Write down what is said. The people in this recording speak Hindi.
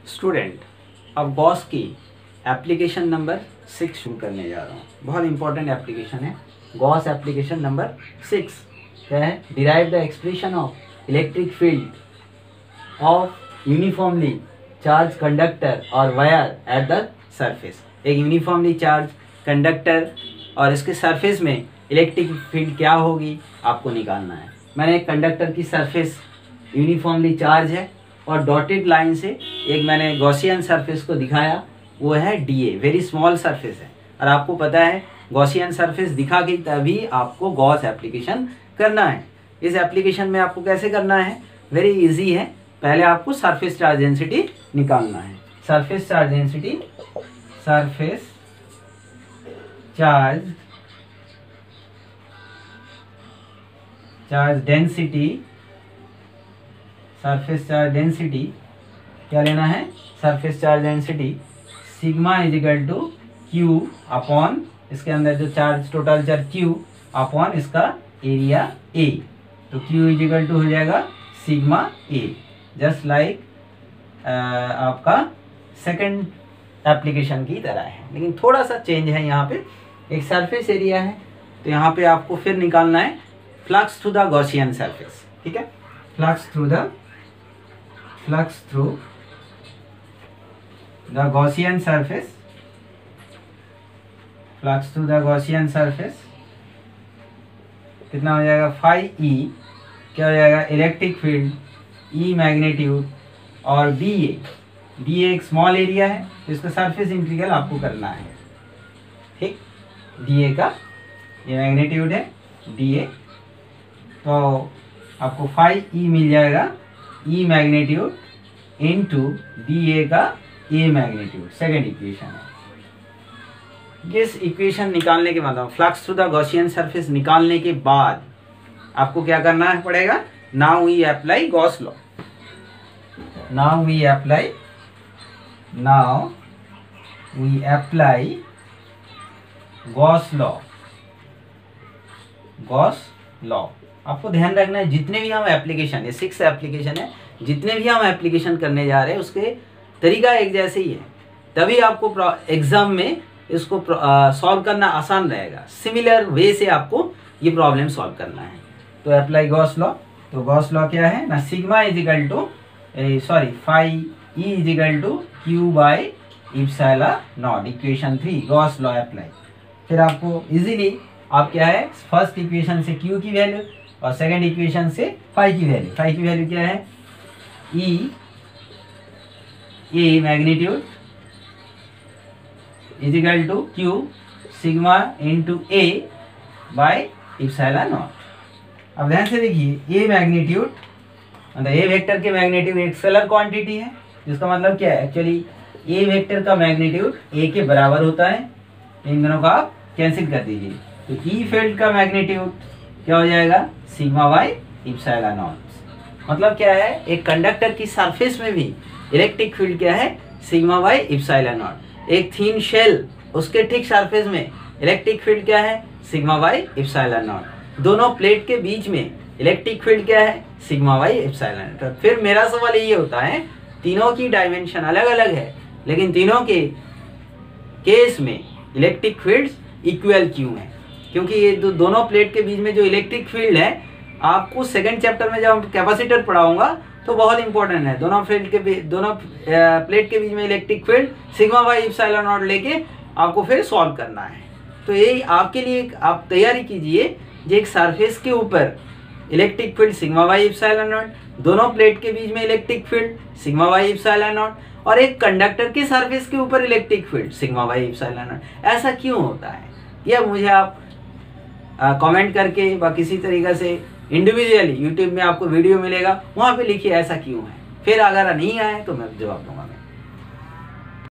स्टूडेंट, अब गॉस की एप्लीकेशन नंबर 6 शुरू करने जा रहा हूँ। बहुत इंपॉर्टेंट एप्लीकेशन है गॉस एप्लीकेशन नंबर 6। क्या है? Derive the expression of electric field of uniformly charge conductor और वायर एट द सरफेस। एक यूनिफॉर्मली चार्ज कंडक्टर और इसके सरफेस में इलेक्ट्रिक फील्ड क्या होगी आपको निकालना है। मैंने एक कंडक्टर की सरफेस यूनिफॉर्मली चार्ज है और डॉटेड लाइन से एक मैंने गॉसियन सरफेस को दिखाया, वो है डीए, वेरी स्मॉल सरफेस है। और आपको पता है गॉसियन सरफेस दिखा के तभी आपको गॉस एप्लीकेशन करना है। इस एप्लीकेशन में आपको कैसे करना है? वेरी इजी है। पहले आपको सरफेस चार्ज डेंसिटी निकालना है। Surface charge density, surface charge density, surface charge density क्या लेना है? Surface charge density sigma is equal to Q upon, इसके अंदर जो charge total charge Q upon इसका एरिया ए। तो क्यू इज इक्वल टू हो जाएगा सिग्मा ए, जस्ट लाइक आपका सेकंड एप्लीकेशन की तरह है, लेकिन थोड़ा सा चेंज है। यहाँ पे एक सरफेस एरिया है तो यहाँ पे आपको फिर निकालना है flux through the Gaussian surface. ठीक है, flux through the Gaussian surface, flux through the Gaussian surface कितना हो जाएगा? फाई ई क्या हो जाएगा? इलेक्ट्रिक फील्ड ई मैग्नीट्यूड और डी ए एक स्मॉल एरिया है तो इसका सरफेस इंटीग्रल आपको करना है। ठीक, डी ए का ये मैग्नीट्यूड है डी ए, तो आपको फाई ई मिल जाएगा E magnitude into d A का ए मैग्नीट्यूड। सेकेंड इक्वेशन है। इस इक्वेशन निकालने के बाद flux through the Gaussian surface निकालने के बाद आपको क्या करना है पड़ेगा? Now we apply Gauss law. Now we apply Gauss law. आपको ध्यान रखना है जितने भी हम एप्लीकेशन, ये 6 एप्लीकेशन है, जितने भी हम एप्लीकेशन करने जा रहे हैं उसके तरीका एक जैसे ही है, तभी आपको एग्जाम में इसको सॉल्व करना आसान रहेगा। सिमिलर वे से आपको ये प्रॉब्लम सॉल्व करना है। तो अप्लाई गॉस लॉ। तो गॉस लॉ क्या है ना? Sigma is equal to phi E is equal to Q by epsilon naught. Equation 3 Gauss law apply. फिर आपको इजीली आप क्या है, फर्स्ट इक्वेशन से क्यू की वैल्यू और सेकेंड इक्वेशन से फाई की वैल्यू। फाई की वैल्यू क्या है? E A magnitude is equal to Q sigma into A by epsilon naught. अब ध्यान से देखिए, ए मैग्नीट्यूड मतलब ए वेक्टर के मैग्नीट्यूड एक स्केलर क्वांटिटी है, जिसका मतलब क्या है? एक्चुअली ए वेक्टर का मैग्नीट्यूड ए के बराबर होता है। इन दोनों का आप कैंसिल कर दीजिए, तो ई फील्ड का मैग्नीट्यूड क्या हो जाएगा? Sigma by epsilon naught. मतलब क्या है? एक कंडक्टर की सरफेस में भी इलेक्ट्रिक फील्ड क्या है? Sigma by epsilon naught. एक थीन शेल, उसके ठीक सरफेस में इलेक्ट्रिक फील्ड क्या है? Sigma by epsilon naught. दोनों प्लेट के बीच में इलेक्ट्रिक फील्ड क्या है? Sigma by epsilon naught. फिर मेरा सवाल ये होता है, तीनों की डायमेंशन अलग अलग है, लेकिन तीनों के केस में इलेक्ट्रिक फील्ड्स इक्वल क्यों है? क्योंकि ये दोनों प्लेट के बीच में जो इलेक्ट्रिक फील्ड है, आपको सेकंड चैप्टर में जब कैपेसिटर पढ़ाऊंगा तो बहुत इंपॉर्टेंट है। दोनों प्लेट के बीच में electric field sigma by epsilon naught लेके आपको फिर सॉल्व करना है। तो ये आपके लिए आप तैयारी कीजिए, जो एक सरफेस के ऊपर electric field sigma by epsilon naught, दोनों प्लेट के बीच में electric field sigma by epsilon naught, और एक कंडक्टर के सरफेस के ऊपर electric field sigma by epsilon naught. ऐसा क्यों होता है? यह मुझे आप कमेंट करके व किसी तरीके से इंडिविजुअली यूट्यूब में आपको वीडियो मिलेगा, वहाँ पे लिखिए ऐसा क्यों है। फिर अगर नहीं आए तो मैं जवाब दूंगा।